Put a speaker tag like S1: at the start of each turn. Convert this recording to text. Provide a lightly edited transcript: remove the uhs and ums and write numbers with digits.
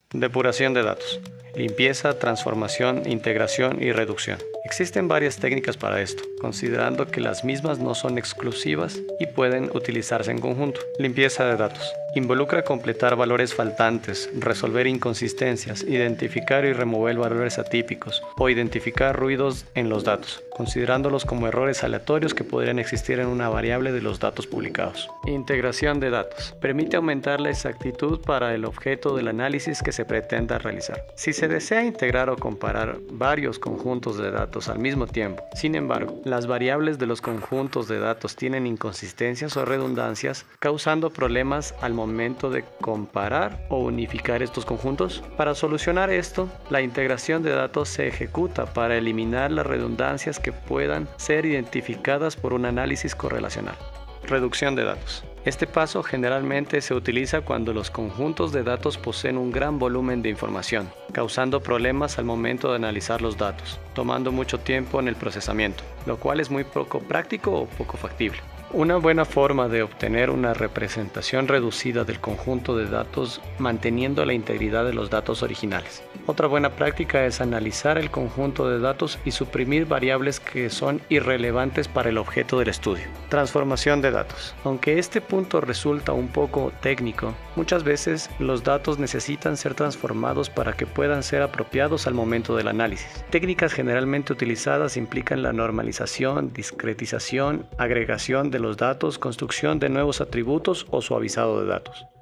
S1: Depuración de datos. Limpieza, transformación, integración y reducción. Existen varias técnicas para esto, considerando que las mismas no son exclusivas y pueden utilizarse en conjunto. Limpieza de datos. Involucra completar valores faltantes, resolver inconsistencias, identificar y remover valores atípicos o identificar ruidos en los datos, considerándolos como errores aleatorios que podrían existir en una variable de los datos publicados. Integración de datos. Permite aumentar la exactitud para el objeto del análisis que se pretenda realizar. Si se desea integrar o comparar varios conjuntos de datos al mismo tiempo, sin embargo, las variables de los conjuntos de datos tienen inconsistencias o redundancias, causando problemas al momento de comparar o unificar estos conjuntos. Para solucionar esto, la integración de datos se ejecuta para eliminar las redundancias que puedan ser identificadas por un análisis correlacional. Reducción de datos. Este paso generalmente se utiliza cuando los conjuntos de datos poseen un gran volumen de información, causando problemas al momento de analizar los datos, tomando mucho tiempo en el procesamiento, lo cual es muy poco práctico o poco factible. Una buena forma de obtener una representación reducida del conjunto de datos manteniendo la integridad de los datos originales. Otra buena práctica es analizar el conjunto de datos y suprimir variables que son irrelevantes para el objeto del estudio. Transformación de datos. Aunque este punto resulta un poco técnico, muchas veces los datos necesitan ser transformados para que puedan ser apropiados al momento del análisis. Técnicas generalmente utilizadas implican la normalización, discretización, agregación de los datos, construcción de nuevos atributos o suavizado de datos.